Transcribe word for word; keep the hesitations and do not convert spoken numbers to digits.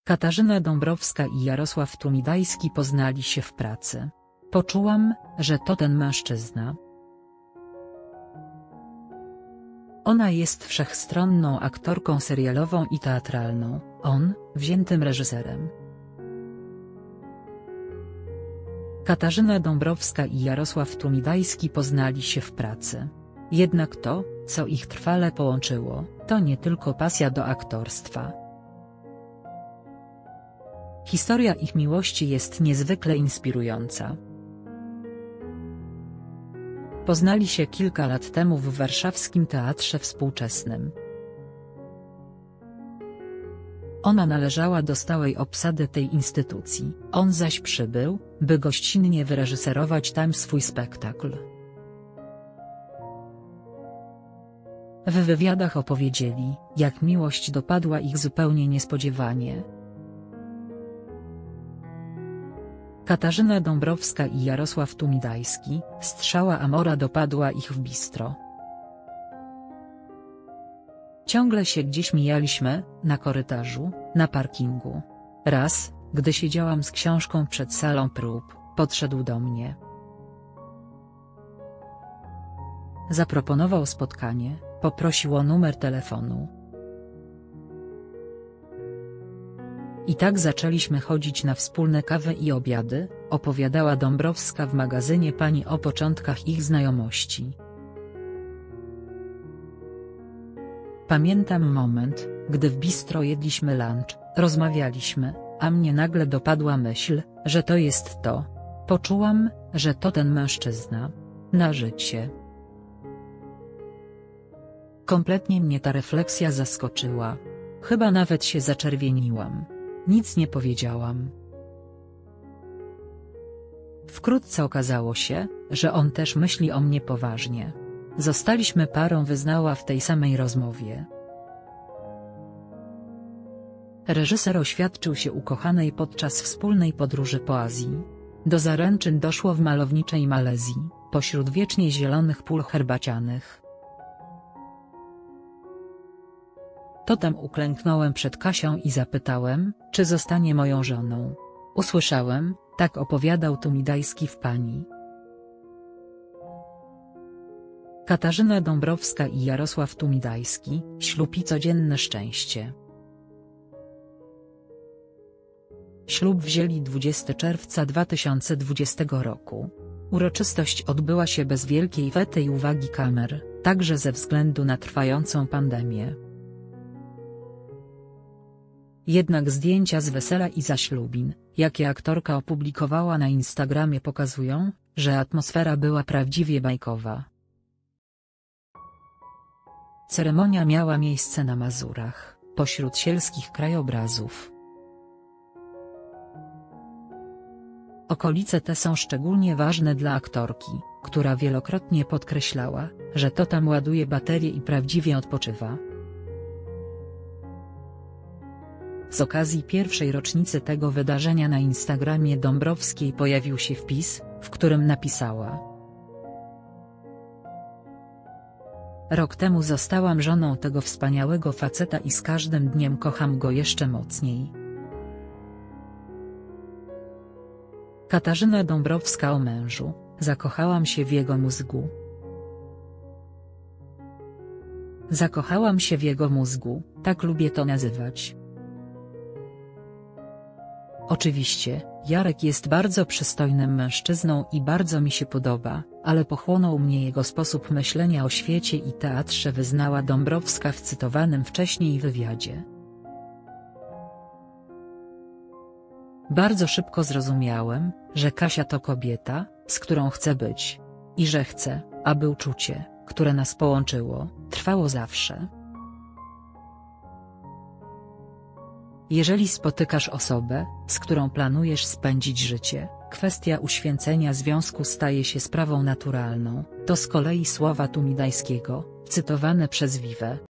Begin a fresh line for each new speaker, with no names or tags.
Katarzyna Dąbrowska i Jarosław Tumidajski poznali się w pracy. Poczułam, że to ten mężczyzna. Ona jest wszechstronną aktorką serialową i teatralną, on, wziętym reżyserem. Katarzyna Dąbrowska i Jarosław Tumidajski poznali się w pracy. Jednak to, co ich trwale połączyło, to nie tylko pasja do aktorstwa. Historia ich miłości jest niezwykle inspirująca. Poznali się kilka lat temu w warszawskim Teatrze Współczesnym. Ona należała do stałej obsady tej instytucji, on zaś przybył, by gościnnie wyreżyserować tam swój spektakl. W wywiadach opowiedzieli, jak miłość dopadła ich zupełnie niespodziewanie. Katarzyna Dąbrowska i Jarosław Tumidajski, strzała amora dopadła ich w bistro. Ciągle się gdzieś mijaliśmy, na korytarzu, na parkingu. Raz, gdy siedziałam z książką przed salą prób, podszedł do mnie. Zaproponował spotkanie, poprosił o numer telefonu. I tak zaczęliśmy chodzić na wspólne kawy i obiady, opowiadała Dąbrowska w magazynie Pani o początkach ich znajomości. Pamiętam moment, gdy w bistro jedliśmy lunch, rozmawialiśmy, a mnie nagle dopadła myśl, że to jest to. Poczułam, że to ten mężczyzna. Na życie. Kompletnie mnie ta refleksja zaskoczyła. Chyba nawet się zaczerwieniłam. Nic nie powiedziałam. Wkrótce okazało się, że on też myśli o mnie poważnie. Zostaliśmy parą, wyznała w tej samej rozmowie. Reżyser oświadczył się ukochanej podczas wspólnej podróży po Azji. Do zaręczyn doszło w malowniczej Malezji, pośród wiecznie zielonych pól herbacianych. To tam uklęknąłem przed Kasią i zapytałem, czy zostanie moją żoną. Usłyszałem, tak opowiadał Tumidajski w Pani. Katarzyna Dąbrowska i Jarosław Tumidajski, ślub i codzienne szczęście. Ślub wzięli dwudziestego czerwca dwa tysiące dwudziestego roku. Uroczystość odbyła się bez wielkiej wety i uwagi kamer, także ze względu na trwającą pandemię. Jednak zdjęcia z wesela i zaślubin, jakie aktorka opublikowała na Instagramie, pokazują, że atmosfera była prawdziwie bajkowa. Ceremonia miała miejsce na Mazurach, pośród sielskich krajobrazów. Okolice te są szczególnie ważne dla aktorki, która wielokrotnie podkreślała, że to tam ładuje baterie i prawdziwie odpoczywa. Z okazji pierwszej rocznicy tego wydarzenia na Instagramie Dąbrowskiej pojawił się wpis, w którym napisała: Rok temu zostałam żoną tego wspaniałego faceta i z każdym dniem kocham go jeszcze mocniej. Katarzyna Dąbrowska o mężu: zakochałam się w jego mózgu. Zakochałam się w jego mózgu, tak lubię to nazywać. Oczywiście, Jarek jest bardzo przystojnym mężczyzną i bardzo mi się podoba, ale pochłonął mnie jego sposób myślenia o świecie i teatrze, wyznała Dąbrowska w cytowanym wcześniej wywiadzie. Bardzo szybko zrozumiałem, że Kasia to kobieta, z którą chcę być. I że chcę, aby uczucie, które nas połączyło, trwało zawsze. Jeżeli spotykasz osobę, z którą planujesz spędzić życie, kwestia uświęcenia związku staje się sprawą naturalną. To z kolei słowa Tumidajskiego, cytowane przez Vive.